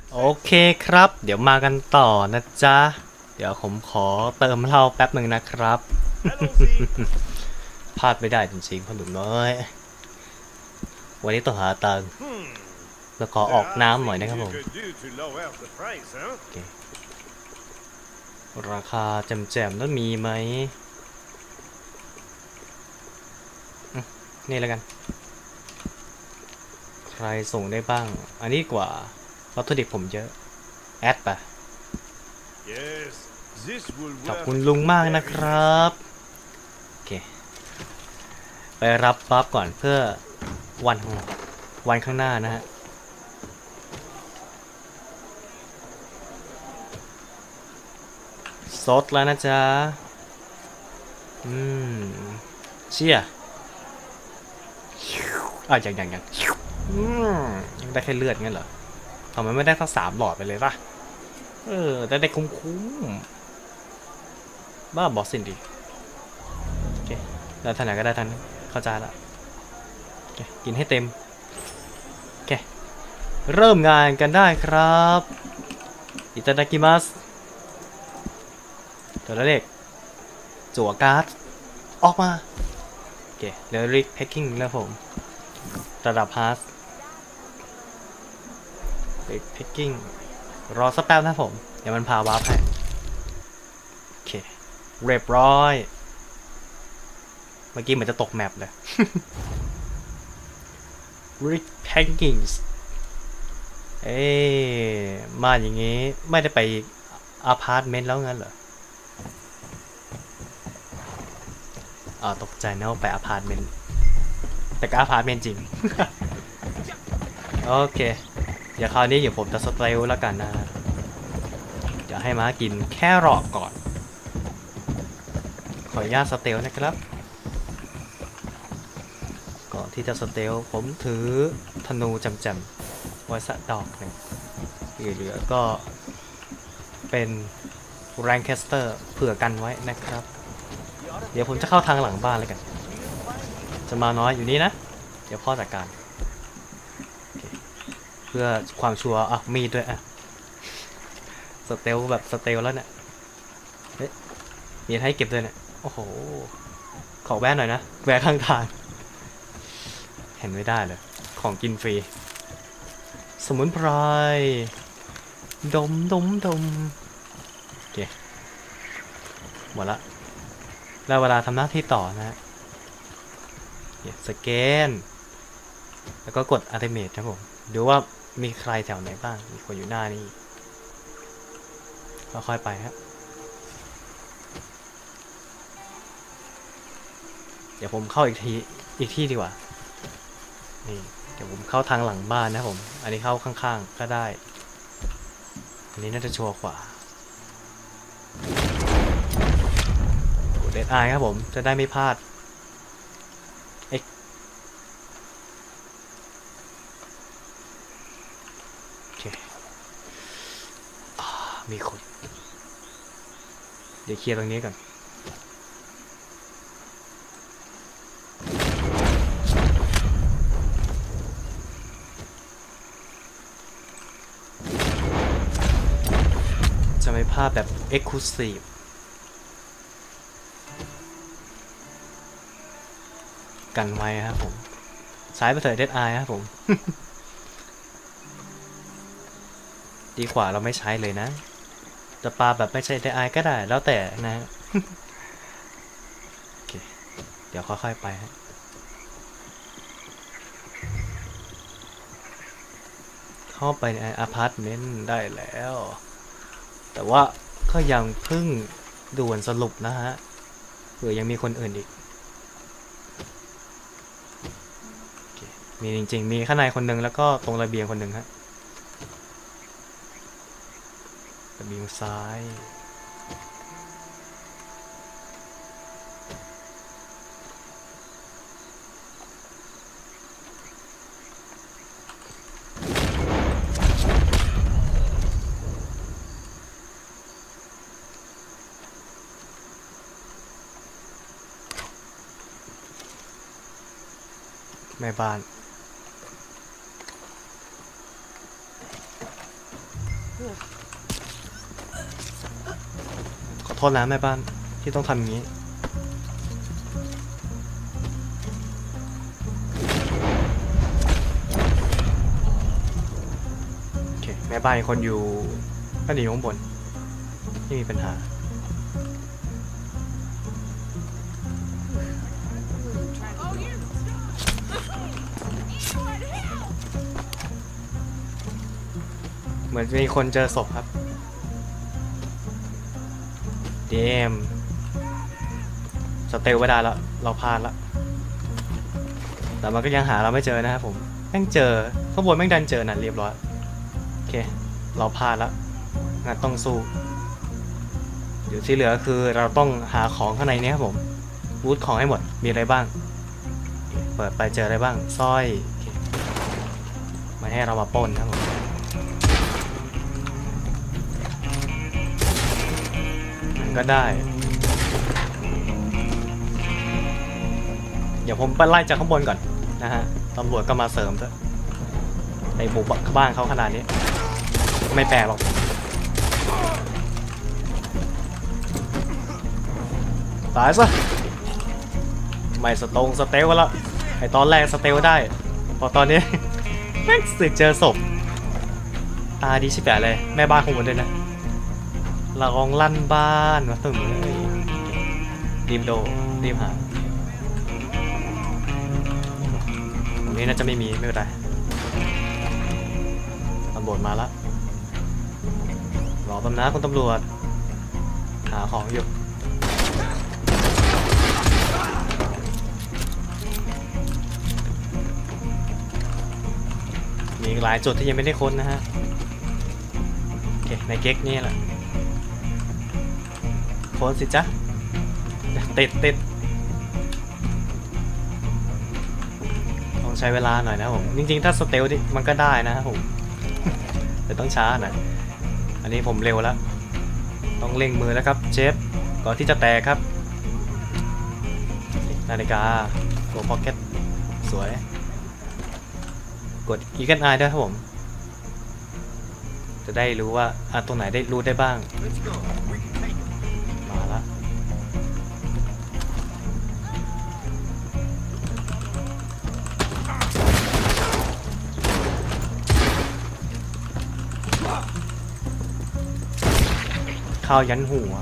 โอเคครับ เดี๋ยวมากันต่อนะจ๊ะ เดี๋ยวผมขอเติมเหล้าแป๊บหนึ่งนะครับ พลาดไม่ได้จริงๆพ่อหนุ่มน้อย วันนี้ต้องหาตังค์แล้วขอออกน้ำหน่อยนะครับผมราคาแจ่มๆนั้นมีไหมนี่แล้วกัน ใครส่งได้บ้าง อันนี้กว่าวัตถุดิบผมเยอะ แอดป่ะขอบคุณลุงมากนะครับโอเคไปรับบัฟก่อนเพื่อวันข้างหน้านะฮะซดแล้วนะจ๊ะเชี่ยยังได้แค่เลือดงั้นเหรอทำไมไม่ได้สัก3 หลอดไปเลยป่ะได้คุ้มบ้าบอสสินดีโอเคแล้วท่านไหนก็ได้ท่านเข้าใจละโอเคกินให้เต็มโอเคเริ่มงานกันได้ครับอิตาดากิมัสตัวเลขจั่วการ์ดออกมาโอเคเดี๋ยวริกแพ็คกิ้งนะผมระดับฮาร์ดริกแพ็คกิ้งรอสักแป๊บนะผมเดี๋ยวมันพาวาร์ปให้โอเคเรียบร้อยเมื่อกี้เหมือนจะตกแมปเลย Rick Packings มาอย่างงี้ไม่ได้ไปอพาร์ตเมนต์แล้วงั้นเหรอตกใจนะว่าไปอพาร์ตเมนต์แต่ก็อพาร์ตเมนต์จริง โอเคเดี๋ยวคราวนี้เดี๋ยวผมจะสเตลแล้วกันนะเดี๋ยวให้ม้ากินแค่รอก่อนขออนุญาตสเตลนะครับก่อนที่จะสเตลผมถือธนูจำๆไว้สักดอกหนึ่งเหลือก็เป็นแรงแคสเตอร์เผื่อกันไว้นะครับเดี๋ยวผมจะเข้าทางหลังบ้านเลยกันจะมาน้อยอยู่นี่นะเดี๋ยวพ่อจัดการเพื่อความชัวร์มีด้วยสเตลแบบสเตลแล้วเนี่ยมีให้เก็บด้วยเนี่ยโอ้โหขอแวะหน่อยนะแวะข้างทางเห็นไม่ได้เลยของกินฟรีสมุนไพรดมโอเคหมดละแล้วเวลาทำหน้าที่ต่อนะฮะสแกนแล้วก็กดอัลติเมทครับผมดูว่ามีใครแถวไหนบ้างมีคนอยู่หน้านี่ก็ค่อยไปครับเดี๋ยวผมเข้าอีกที่ดีกว่านี่เดี๋ยวผมเข้าทางหลังบ้านนะผมอันนี้เข้าข้างๆก็ได้อันนี้น่าจะชัวร์กว่าเดดไอครับผมจะได้ไม่พลาดโอเคมีคนเดี๋ยวเคลียร์ตรงนี้ก่อนจะไม่พลาดแบบ Exclusive กันไว้ครับผมสายไปเถอะเดดไอครับผม ดีกว่าเราไม่ใช้เลยนะจะปาแบบไม่ใช่เดดไอก็ได้แล้วแต่นะโอเคเดี๋ยวค่อยๆไปฮะเข้าไปในอพาร์ตเมนต์ได้แล้วแต่ว่าก็ยังเพิ่งด่วนสรุปนะฮะเผื่อยังมีคนอื่นอีกมีจริงๆมีข้างในคนหนึ่งแล้วก็ตรงระเบียงคนหนึ่งฮะระเบียงซ้ายแม่บ้านขอโทษนะแม่บ้านที่ต้องทำอย่างนี้โอเคแม่บ้านคนอยู่ก็อยู่ข้างบนไม่มีปัญหาเหมือนมีคนเจอศพครับเดมสเตลไว้ได้แล้วเราพลาดแล้วแต่มันก็ยังหาเราไม่เจอนะครับผมแม่งเจอข้างบนแม่งดันเจอนั่นเรียบร้อยโอเคเราพลาดแล้วงั้นต้องสู้เดี๋ยวที่เหลือคือเราต้องหาของข้างในนี้ครับผมวูดของให้หมดมีอะไรบ้างเปิดไปเจออะไรบ้างสร้อยไม่ให้เรามาปล้นครับผมก็ได้เดี๋ยวผมไปไล่จากข้างบนก่อนนะฮะตำรวจก็มาเสริมซะในบุกบ้านเขาขนาดนี้ไม่แปลกหรอกตายซะไม่สเตลแล้วไอตอนแรกสเตลได้พอตอนนี้แม่งสึกเจอศพตาดีชิบแปะเลยแม่บ้านคงหมดเลยนะละกองลั่นบ้านมาตึ้งเลยรีบรีบหาตรงนี้น่าจะไม่มีไม่เป็นไรตำรวจมาแล้วรอแป๊บนะคุณตำรวจหาของอยู่มีหลายจุดที่ยังไม่ได้ค้นนะฮะโอเคในเก๊กนี่แหละค้นสิจ๊ะติดต้องใช้เวลาหน่อยนะผมจริงๆถ้าสเตลดิมันก็ได้นะครับผมแต่ต้องช้าหน่อยอันนี้ผมเร็วแล้วต้องเร่งมือแล้วครับเชฟก่อนที่จะแตกครับนาฬิกาโกพ็อกเก็ตสวยกดอีกกันไอด้วยครับผมจะได้รู้ว่าตรงไหนได้รูทได้บ้างมาละข้าวยันหัว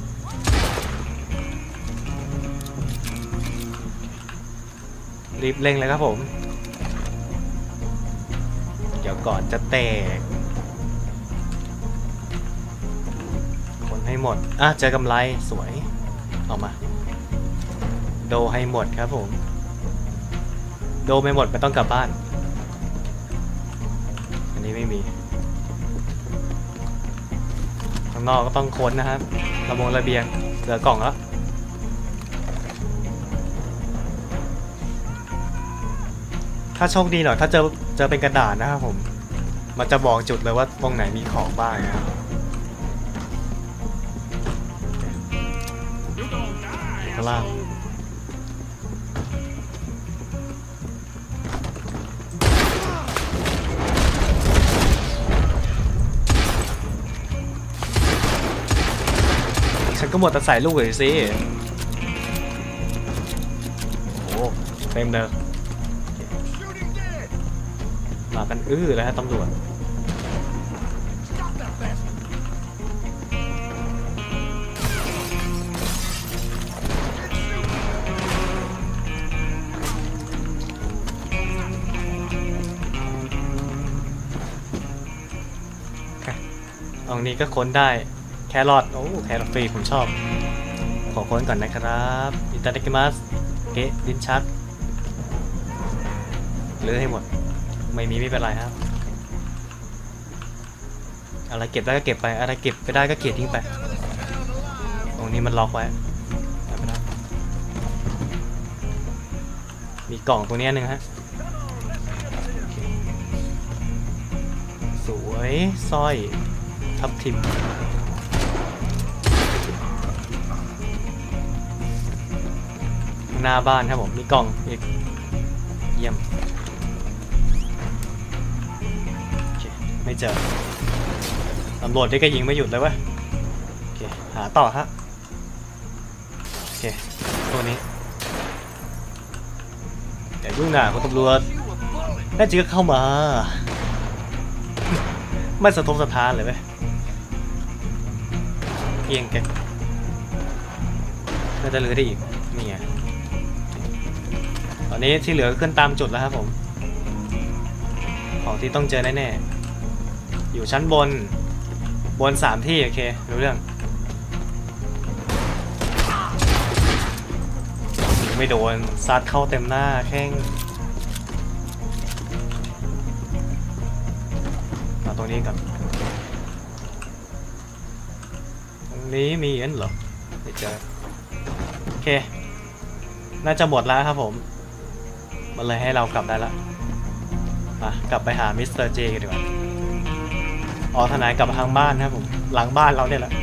รีบเร่งเลยครับผมเดี๋ยวก่อนจะแตกคนให้หมดเจอกำไรสวยเอามาโดให้หมดครับผมโดไม่หมดไม่ต้องกลับบ้านอันนี้ไม่มีข้างนอกก็ต้องค้นนะครับระเบียงเหลือกล่องแล้วถ้าโชคดีหน่อยถ้าเจอเป็นกระดาษนะครับผมมันจะบอกจุดเลยว่าตรงไหนมีของบ้างนะครับข้างล่างฉันก็หมดแต่ใส่ลูกเลยสิโอ้เต็มเลยมากันเลยฮะตำรวจตรงนี้ก็ค้นได้แครอทแครอทฟรีผมชอบขอค้นก่อนนะครับอิตาลีกิมัสเกะดินชักเลือกให้หมดไม่มีไม่เป็นไรครับอะไรเก็บได้ก็เก็บไปอะไรเก็บไม่ได้ก็เกลี่ยทิ้งไปตรงนี้มันล็อกไว้ไม่ได้มีกล่องตรงนี้นึงฮะสวยสร้อยทับทิมหน้าบ้านครับผมมีกล่องอีกเยี่ยมโอเคไม่เจอตำรวจนี่ก็ยิงไม่หยุดเลยเว้ยโอเคหาต่อฮะโอเคตัวนี้อย่ายุ่งนะคุณตำรวจแน่จริงก็เข้ามาไม่สะทกสะท้านเลยเว้ยเพียงแกน่าจะเหลือได้อีกนี่ไงตอนนี้ที่เหลือขึ้นตามจุดแล้วครับผมของที่ต้องเจอแน่ๆอยู่ชั้นบน3ที่โอเครู้เรื่องไม่โดนซัดเข้าเต็มหน้าแข้งมาตรงนี้ก่อนตรงนี้มีเอ็นเหรอไม่เจอโอเคน่าจะหมดแล้วครับผมมันเลยให้เรากลับได้ละกลับไปหามิสเตอร์เจกันดีกว่าทนายกลับมาทางบ้านครับผมหลังบ้านเราเนี่ยแหละ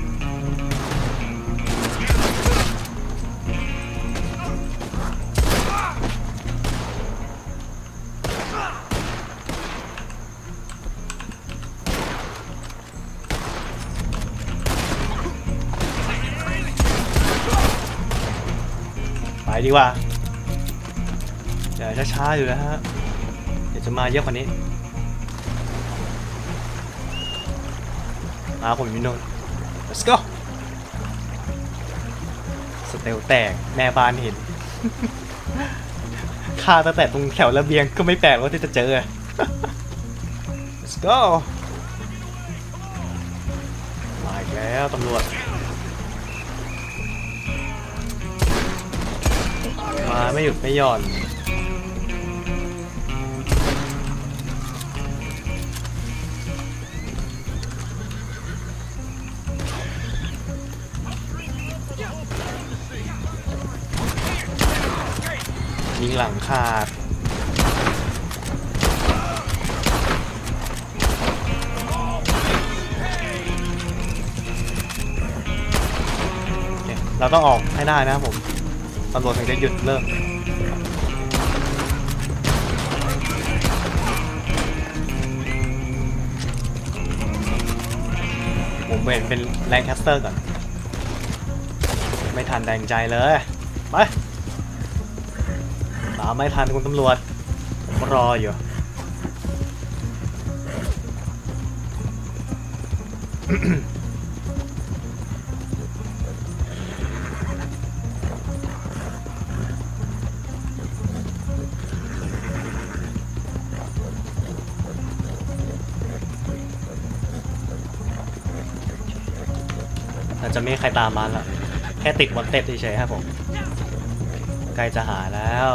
ไปดีกว่าอย่าช้าๆอยู่แล้วฮะเดี๋ยวจะมาเยอะกว่านี้ผมอยู่โน่น let's go สเตลแตกแม่บ้านเห็น ฆ่าตั้งแต่ตรงแถวระเบียงก็ไม่แปลกว่าที่จะเจอ let's go มาอีกแล้วตำรวจมาไม่หยุดไม่หย่อนยิงหลังขาดเราต้องออกให้ได้นะครับผมตำรวจถึงจะหยุดเริ่มผมเป็นแรงแคสเตอร์ก่อนไม่ทันแดงใจเลยไปตามไม่ทันคุณตำรวจผมรออยู่อาจจะไม่มีใครตามมาแล้วแค่ติดวันเต็ดเฉยๆครับผมใกล้จะหาแล้ว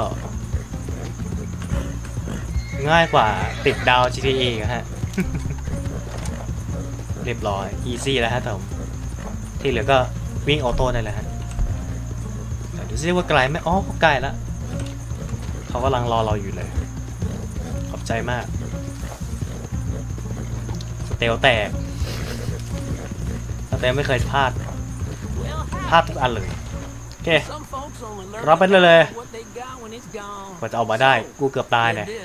ง่ายกว่าติดดาว GTA ฮะ เรียบร้อย easy แล้วฮะผมที่เหลือก็วิ่งออโต้ได้เลยฮะดูซิว่าไกลไหมอ๋อใกล้แล้วเขากำลังรอเราอยู่เลยขอบใจมากสเตลแตกสเตลไม่เคยพลาดทุกอันเลยโอเครับไปเลยกว่าจะออกมาได้กูเกือบตายเนี่ย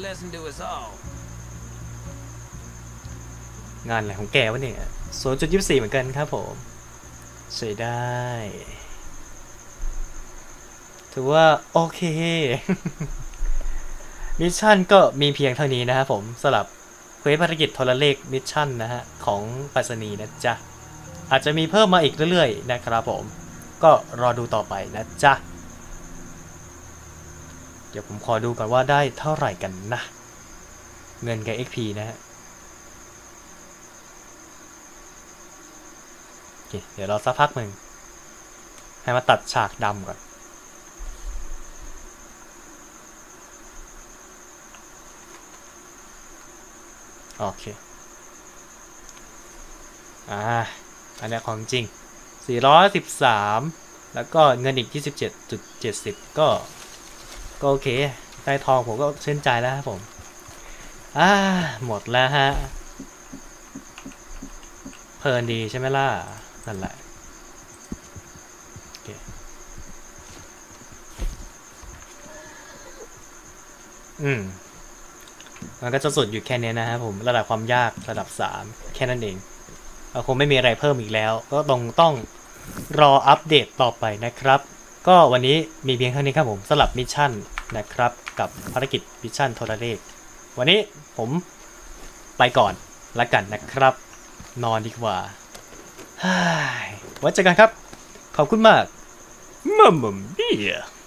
งานอะไรของแกวะเนี่ย 0.24 เหมือนกันครับผมใช้ได้ถือว่าโอเค มิชชั่นก็มีเพียงเท่านี้นะครับผมสำหรับเควสภารกิจโทรเลขมิชชั่นนะฮะของไปรษณีย์นะจ๊ะอาจจะมีเพิ่มมาอีกเรื่อยๆนะครับผมก็รอดูต่อไปนะจ๊ะเดี๋ยวผมขอดูก่อนว่าได้เท่าไหร่กันนะเงินกับ XP นะฮะโอเคเดี๋ยวรอสักพักหนึ่งให้มาตัดฉากดำก่อนโอเคอันนี้ของจริง413แล้วก็เงินอีก 27.70 ก็โอเคได้ทองผมก็ชื่นใจแล้วครับผมหมดแล้วฮะเพลินดีใช่ไหมล่ะนั่นแหละโอเคมันก็จะสุดอยู่แค่นี้นะครับผมระดับความยากระดับ3แค่ค่นั้นเองคงไม่มีอะไรเพิ่มอีกแล้วก็ต้องรออัปเดตต่อไปนะครับก็วันนี้มีเพียงเท่านี้ครับผมสำหรับมิชชั่นนะครับกับภารกิจมิชชั่นโทรเลขวันนี้ผมไปก่อนละกันนะครับนอนดีกว่าไว้เจอกันครับขอบคุณมากมัมมัมเบีย